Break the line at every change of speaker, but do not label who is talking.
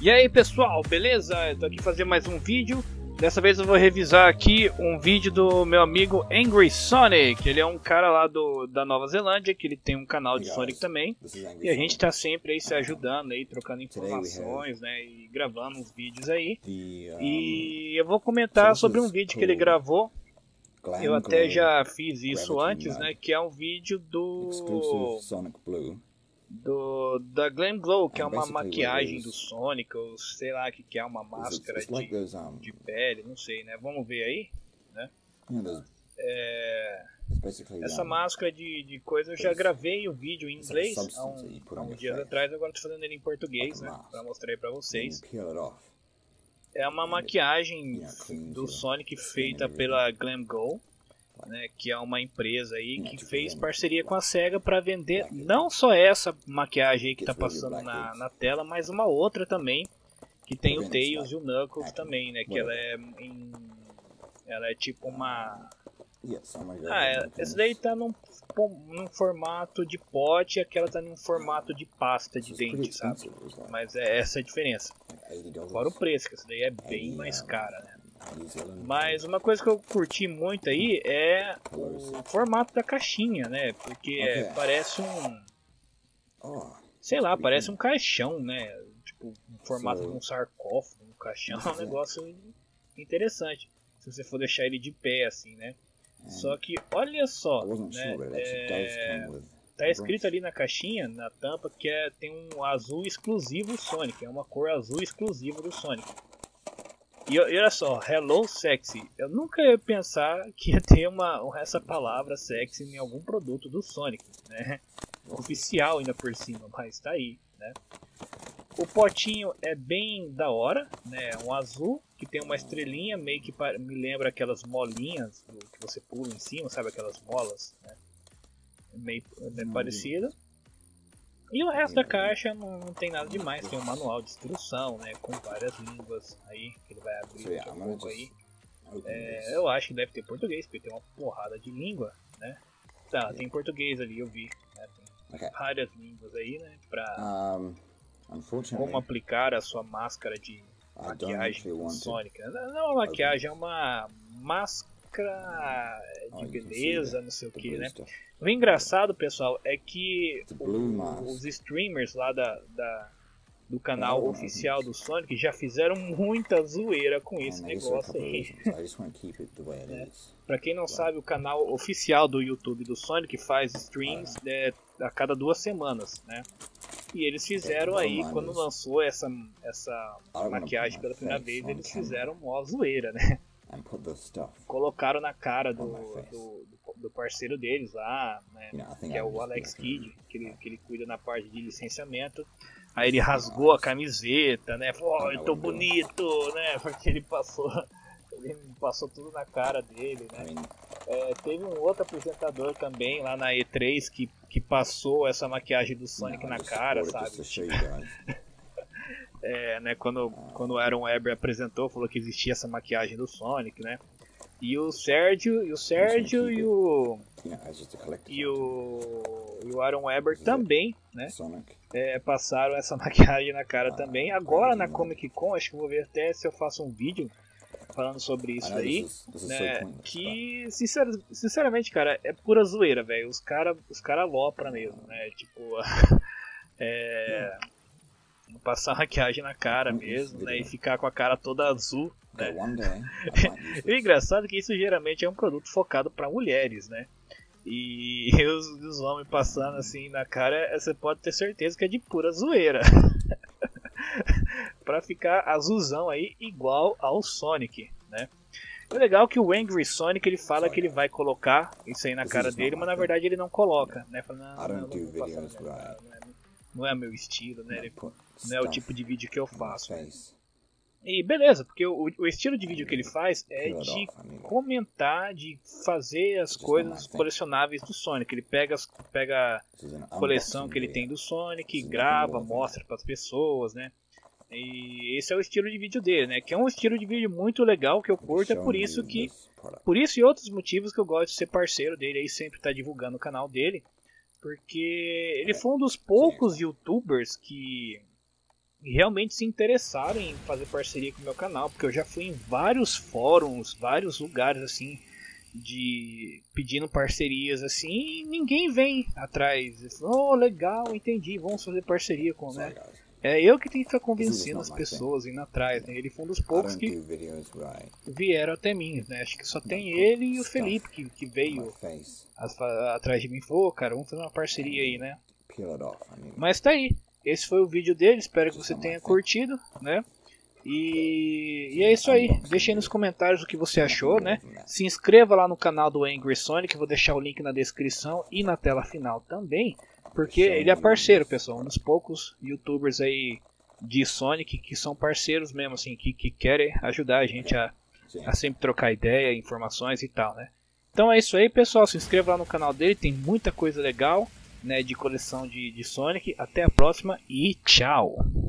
E aí pessoal, beleza? Eu tô aqui fazendo mais um vídeo. Dessa vez eu vou revisar aqui um vídeo do meu amigo Angry Sonic. Ele é um cara lá da Nova Zelândia, que ele tem um canal de Sonic também. E a gente tá sempre aí se ajudando aí, trocando informações, né, e gravando uns vídeos aí. E eu vou comentar sobre um vídeo que ele gravou. Eu até já fiz isso antes, né, que é um vídeo da Glam Glow, que é uma maquiagem do Sonic, ou sei lá que é uma máscara de pele, não sei, né? Vamos ver aí, né? Essa máscara de coisa eu já gravei o vídeo em inglês há uns dias atrás, agora estou fazendo ele em português, né? Para mostrar aí para vocês. É uma maquiagem do Sonic feita pela Glam Glow, né, que é uma empresa aí que fez parceria com a SEGA para vender não só essa maquiagem aí que está passando na tela, mas uma outra também que tem o Tails e o Knuckles também, né, que ela é tipo uma... essa daí tá num formato de pote, aquela tá num formato de pasta de dente, sabe? Mas é essa a diferença. Fora o preço, que essa daí é bem mais cara, né? Mas uma coisa que eu curti muito aí é o formato da caixinha, né? Porque parece sei lá, parece um caixão, né? Tipo, um formato de um sarcófago, um caixão, é um negócio interessante. Se você for deixar ele de pé assim, né? Só que, olha só, né? Tá escrito ali na caixinha, na tampa, que tem um azul exclusivo Sonic. É uma cor azul exclusiva do Sonic. E olha só, Hello Sexy. Eu nunca ia pensar que ia ter essa palavra sexy em algum produto do Sonic, né? Oficial ainda por cima, mas tá aí, né? O potinho é bem da hora, né? Um azul que tem uma estrelinha, meio que me lembra aquelas molinhas que você pula em cima, sabe? Aquelas molas, né? Meio parecido. E o resto da caixa não tem nada demais, tem um manual de instrução, né, com várias línguas aí, que ele vai abrir daqui a pouco aí. Eu acho que deve ter português, porque tem uma porrada de língua, né. Tá, tem português ali, eu vi, né, tem várias línguas aí, né, pra como aplicar a sua máscara de maquiagem do Sonic. Não é uma maquiagem, é uma máscara de beleza, não sei o que, né. O engraçado, pessoal, é que os streamers lá do canal oficial do Sonic já fizeram muita zoeira com esse negócio aí. Pra quem não sabe, o canal oficial do YouTube do Sonic faz streams a cada 2 semanas, né? E eles fizeram aí, quando lançou essa maquiagem pela primeira vez, eles fizeram mó zoeira, né? Colocaram na cara do parceiro deles lá, né, que é o Alex Kidd, que ele cuida na parte de licenciamento. Aí ele rasgou a camiseta, né? Falou, oh, eu tô bonito, né? Porque ele passou tudo na cara dele, né? Teve um outro apresentador também lá na E3 que passou essa maquiagem do Sonic na cara, sabe? Né, quando o Aaron Webber apresentou, falou que existia essa maquiagem do Sonic, né? E o Sérgio e o Aaron Webber também, né? Passaram essa maquiagem na cara também. Agora na Comic Con, acho que vou ver até se eu faço um vídeo falando sobre isso aí, né? Que sinceramente, cara, é pura zoeira, velho. Os cara alopram mesmo, né? Tipo, passar maquiagem na cara mesmo, né, e ficar com a cara toda azul, né? E o engraçado é que isso geralmente é um produto focado para mulheres, né? E os homens passando assim na cara, você pode ter certeza que é de pura zoeira. Pra ficar azulzão aí igual ao Sonic, né? O legal é que o Angry Sonic ele fala que ele vai colocar isso aí na cara dele, mas na verdade ele não coloca, né? Fala, não vou passar na minha cara, não é meu estilo, né? Não é o tipo de vídeo que eu faço. E beleza, porque o estilo de vídeo que ele faz é de comentar, de fazer as coisas colecionáveis do Sonic. Ele pega a coleção que ele tem do Sonic, grava, mostra para as pessoas, né? E esse é o estilo de vídeo dele, né? Que é um estilo de vídeo muito legal que eu curto, é por isso e outros motivos que eu gosto de ser parceiro dele aí, sempre tá divulgando o canal dele. Porque ele foi um dos poucos youtubers que e realmente se interessaram em fazer parceria com o meu canal, porque eu já fui em vários fóruns, vários lugares assim, de pedindo parcerias assim, e ninguém vem atrás. Oh, legal, entendi, vamos fazer parceria com, né? É eu que tenho que ficar convencendo as pessoas indo atrás, né? Ele foi um dos poucos que vieram até mim, né? Acho que só tem ele e o Felipe que veio atrás de mim e falou, cara, vamos fazer uma parceria aí, né? Mas tá aí, esse foi o vídeo dele, espero que você tenha curtido, né? E é isso aí, deixa aí nos comentários o que você achou, né? Se inscreva lá no canal do Angry Sonic, vou deixar o link na descrição e na tela final também, porque ele é parceiro, pessoal, um dos poucos youtubers aí de Sonic que são parceiros mesmo, assim, que querem ajudar a gente a sempre trocar ideia, informações e tal, né? Então é isso aí, pessoal, se inscreva lá no canal dele, tem muita coisa legal, né, de coleção de Sonic. Até a próxima e tchau!